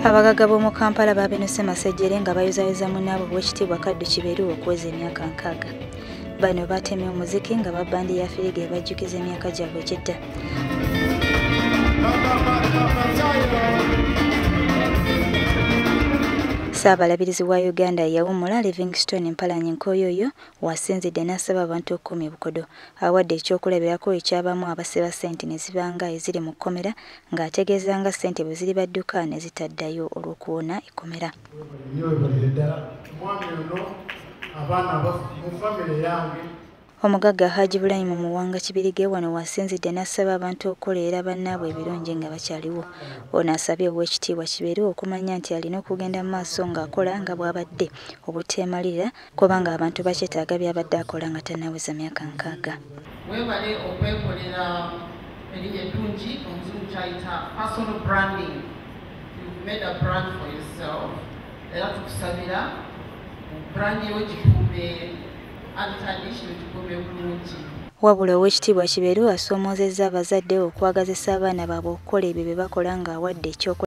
Abagagga b'omu Kampala babenuse masejjere nga bayuzayuza munnaabwe Oweekitiibwa Kaddu Kiberu okuweza emyaka 6. Bano batemye omuziki nga babbandi ya firiga ebajjukiza emyaka gyabwe gy'edda. Sabalabirizi wa Uganda ayawumula Livingstone Mpalanyi Nkoyoyo wasinzidde n'asaba abantu okukomya Obukodo. Awadde ekyokulabirako ekyabamu abasiba ssente ne zibanga eziri mu kkomera ng'ategeeza nga ssente bwe ziri badduka ne zitaddayo olw'okuwona ekkomera. Omugagga Haji Bulayimu Muwanga Kibirige wano wasinzidde n'asaba abantu okukolerera bannaabwe ebirungi nga bakyaliwo. Ono asabye Oweekitiibwa Kiberu okumanya nti alina okugenda mu maaso ng'akola nga bw'abadde obuteemalirira kubanga abantu bakyetaaga by'abadde akola nga tannaweza myaka 6. Weebale okwekolera erinnya eddungi omuzungu kyayita personal branding. You've made a brand for yourself. Era tukusabira brand yo gikuume wabula Oweekitiibwa Kiberu asoomozezza abazadde okwagazisa abaana baabwe okukola ebyo bye bakola ng'awadde ekyokola